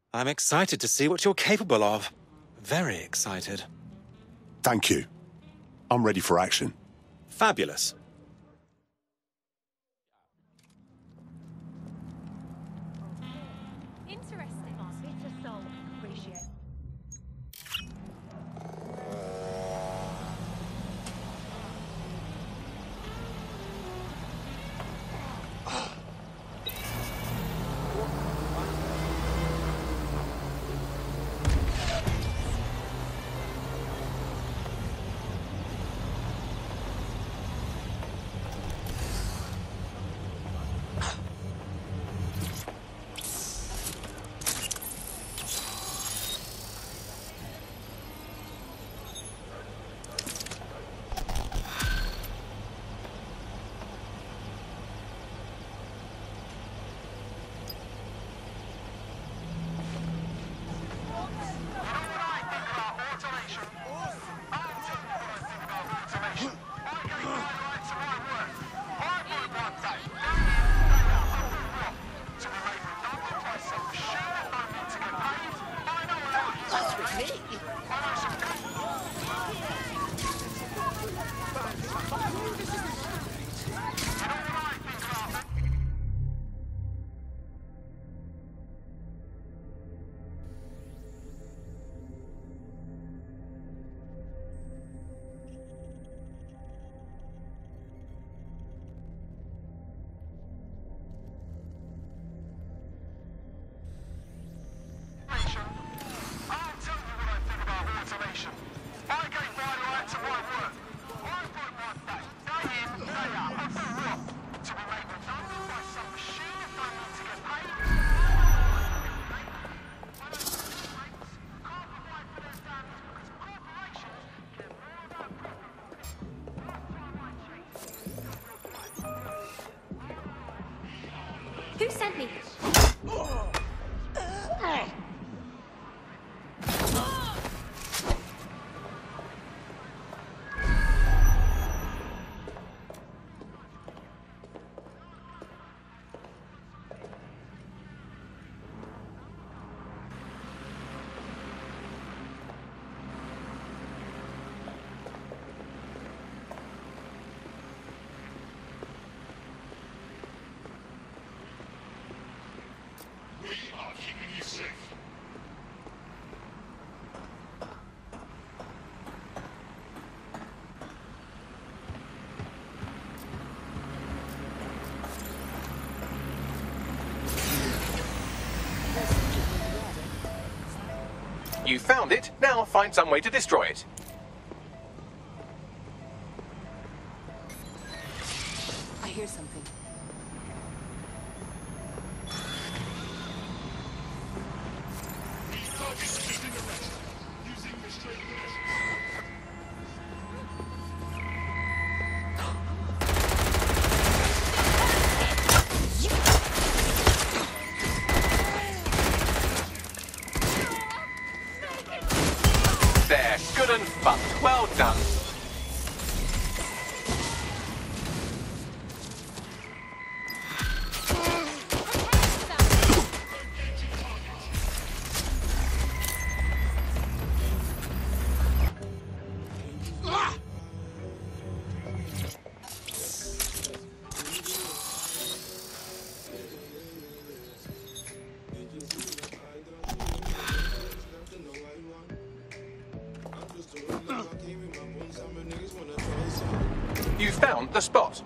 I'm excited to see what you're capable of. Very excited. Thank you. I'm ready for action. Fabulous. Interesting. Bit of soul. Appreciate. Who sent me? You found it, now find some way to destroy it. I hear something. There, good and fun. Well done. You found the spot.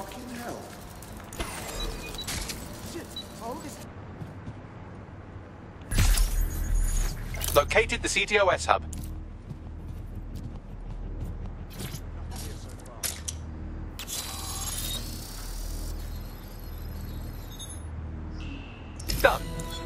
Fucking hell. Shit, hold this. Located the CTOS hub. Done.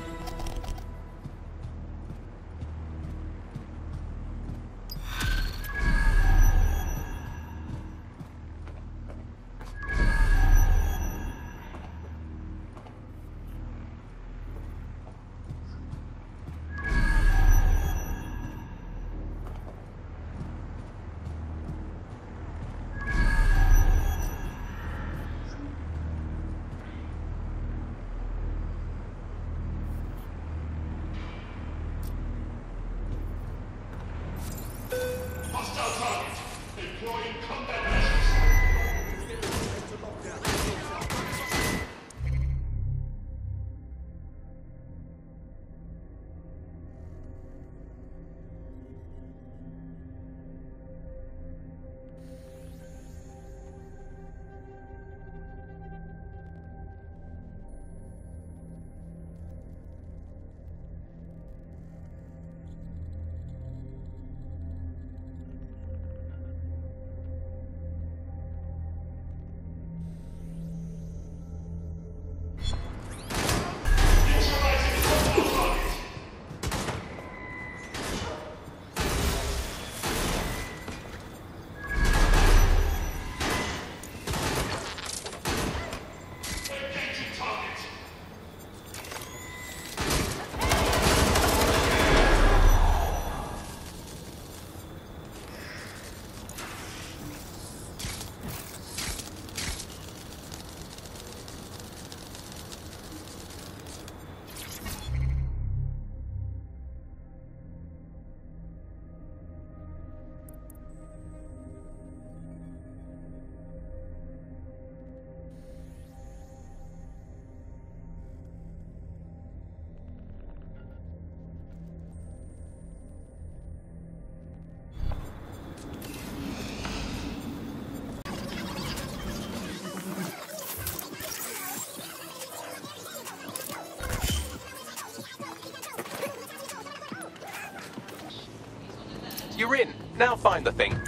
You're in. Now find the thing.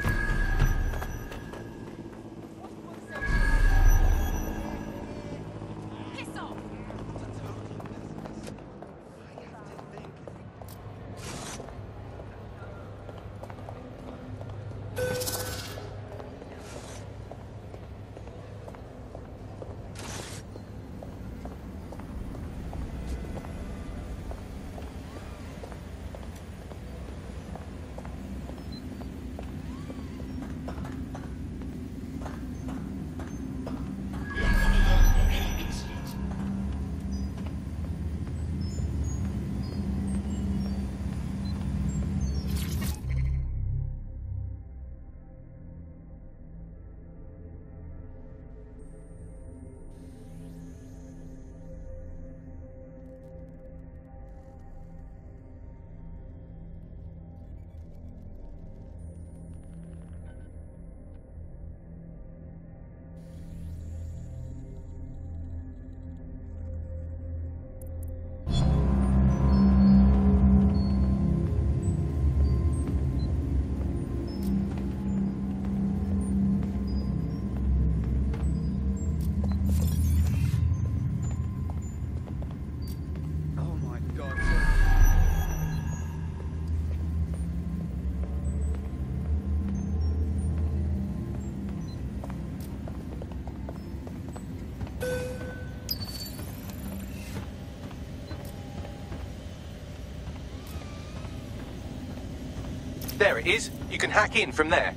Piss off! Oh my god. There it is. You can hack in from there.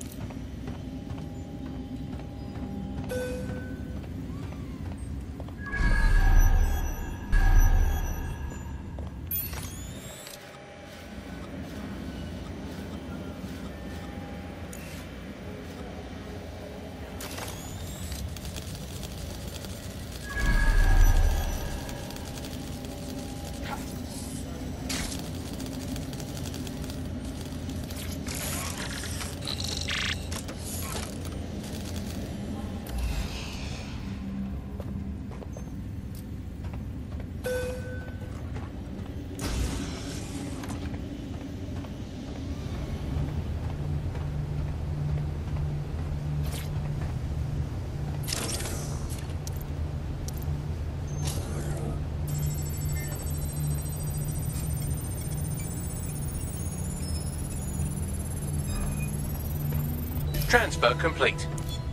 Transfer complete.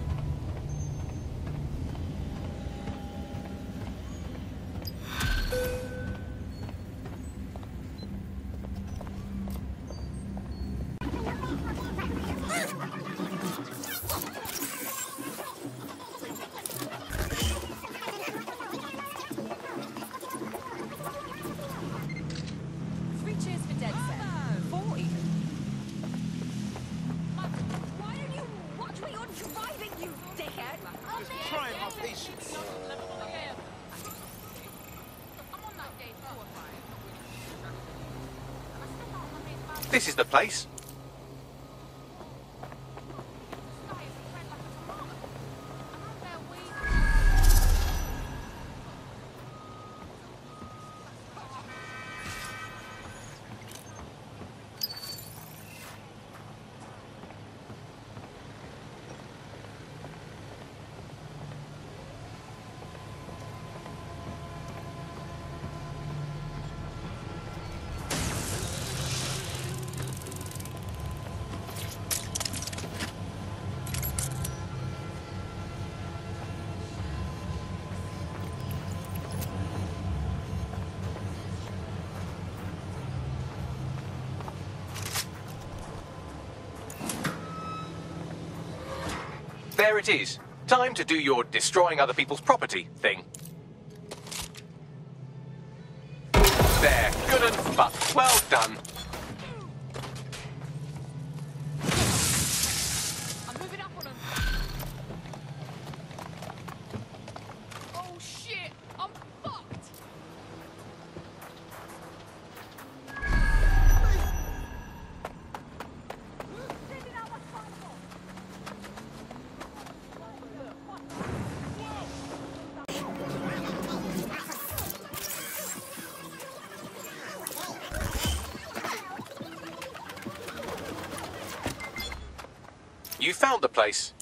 Three cheers for dead set. 4 even. Why don't you watch what you're driving, you dickhead? Trying my patience. This is the place. There it is. Time to do your destroying other people's property thing. There, good and but well done. I'm moving up on him. Oh shit! I'm fucked! You found the place.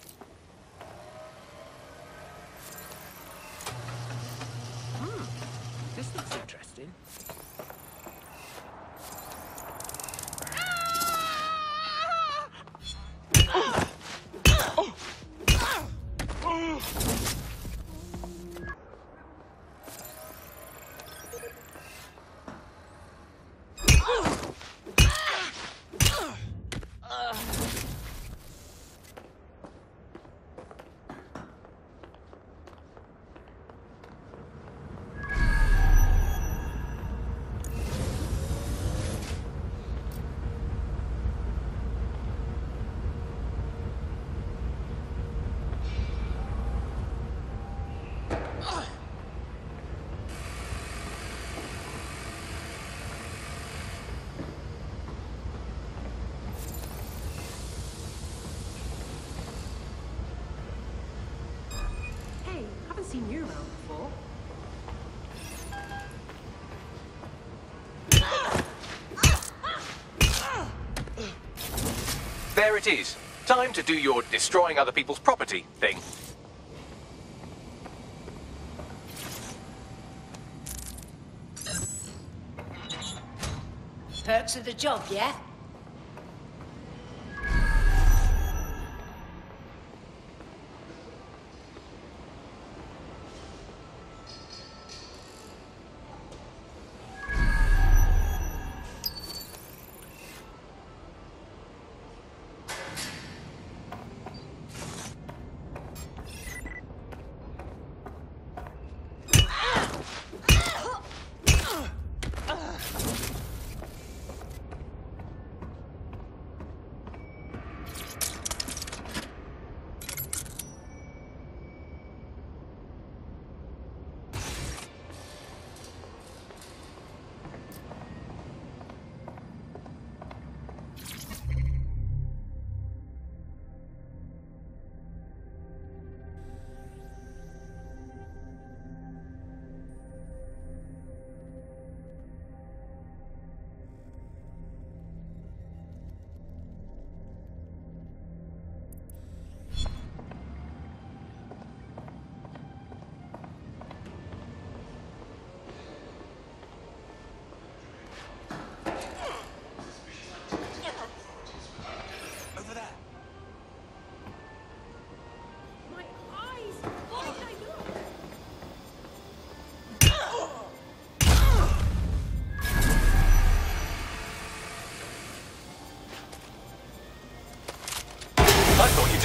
This looks interesting. Hey, haven't seen you around before. There it is. Time to do your destroying other people's property thing. Perks of the job, yeah?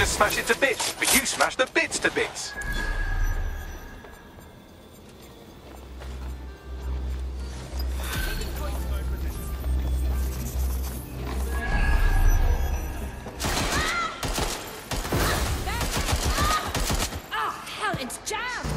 to smash it to bits, but you smashed the bits to bits. Oh, hell, it's jammed!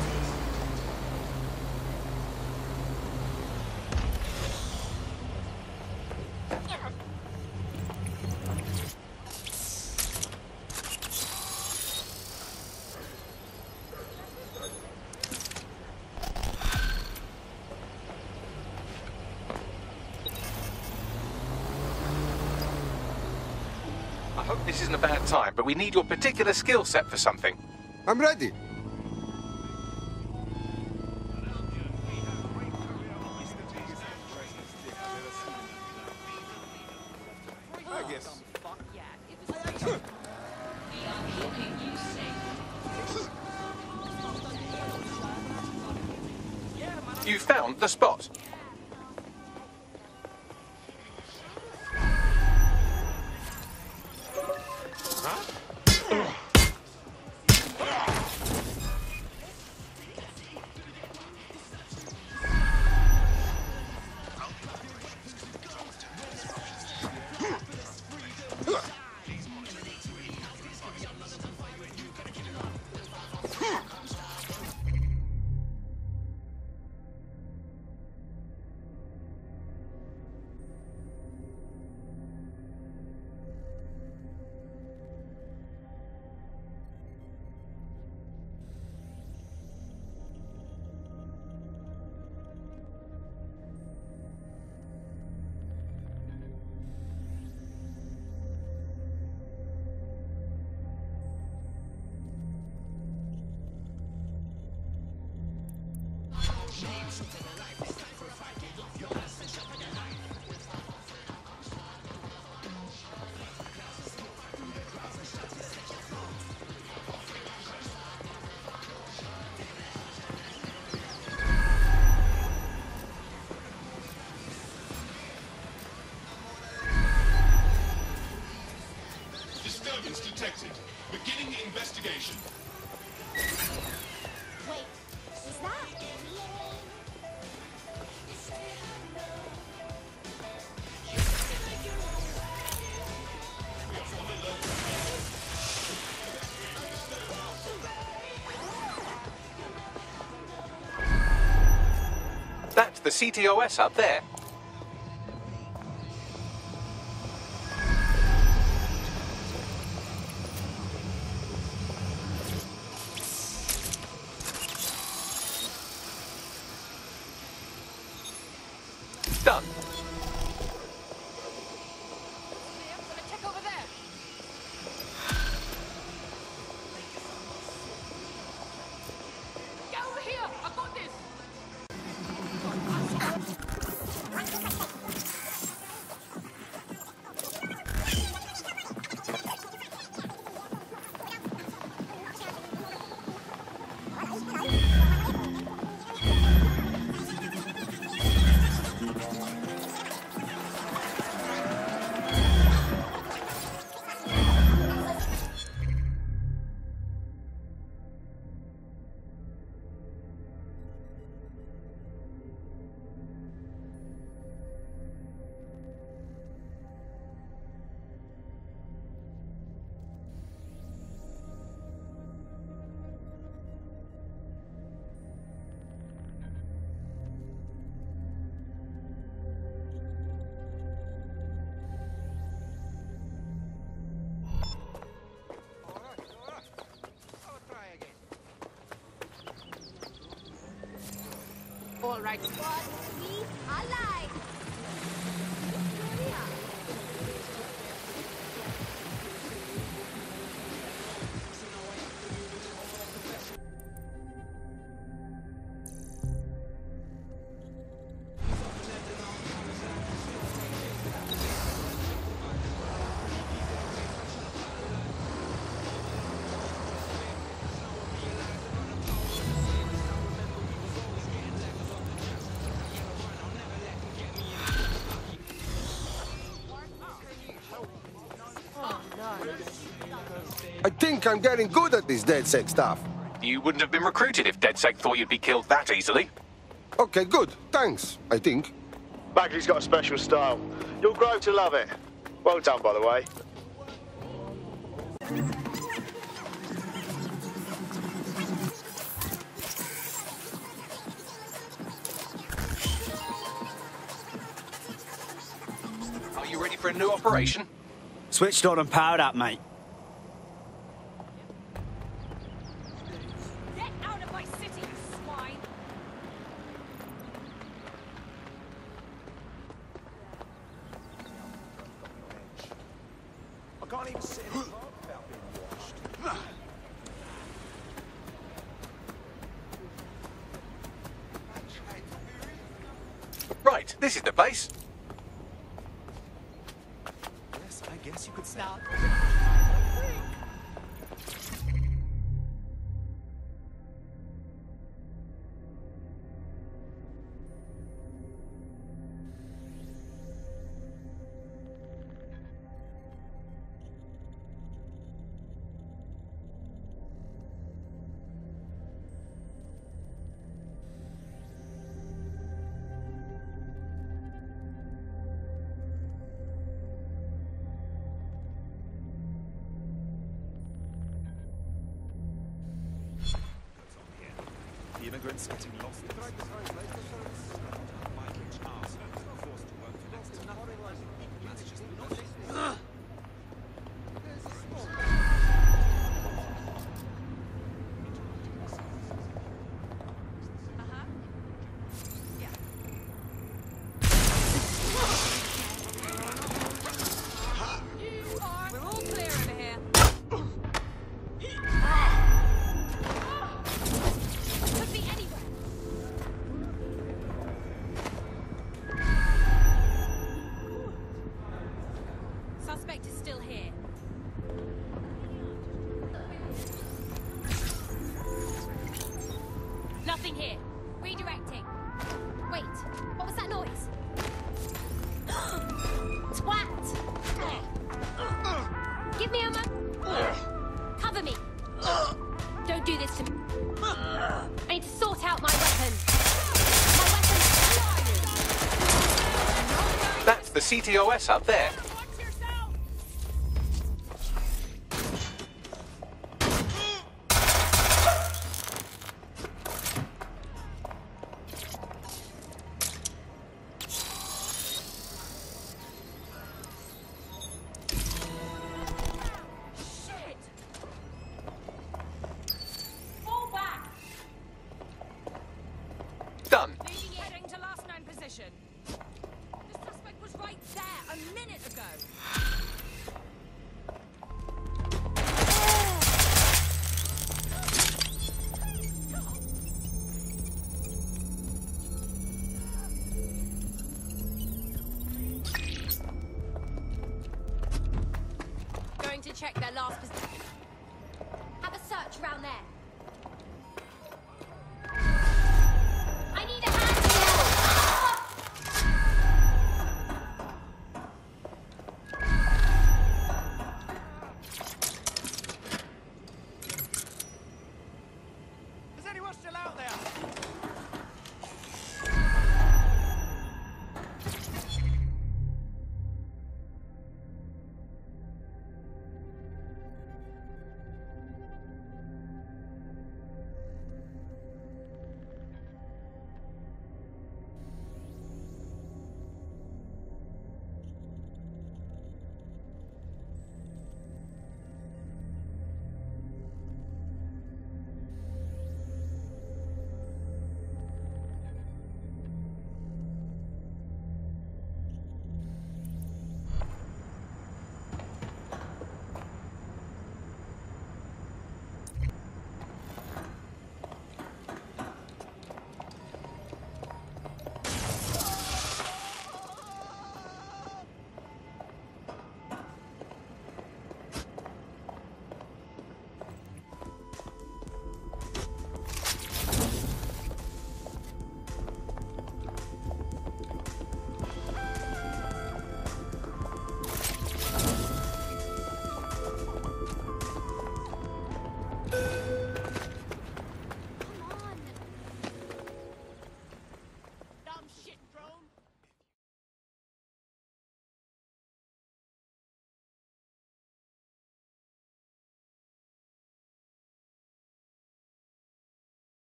I hope this isn't a bad time, but we need your particular skill set for something. I'm ready. I guess. You found the spot. Disturbance detected. Beginning investigation. Wait, is that... That's the CTOS up there. Done. I'm gonna check over there. Get over here! I got this! All right. What? We alive! Victoria! I think I'm getting good at this DedSec stuff. You wouldn't have been recruited if DedSec thought you'd be killed that easily. Okay, good. Thanks, I think. Bagley's got a special style. You'll grow to love it. Well done, by the way. Are you ready for a new operation? Switched on and powered up, mate. Get out of my city, you swine! I can't even sit in the park without being washed. Right, this is the place. Yes, I guess you could start. The immigrants getting lost. We're all clear over here. Could be anywhere. Suspect is still here. Nothing here. Redirecting. Wait, what was that noise? Twat! Give me ammo. Cover me. Don't do this to me. I need to sort out my weapon. My weapon. That's the CTOS up there. Watch yourself. Shit! Fall back. Done. Heading to last known position. The suspect was right there a minute ago. Going to check their last position.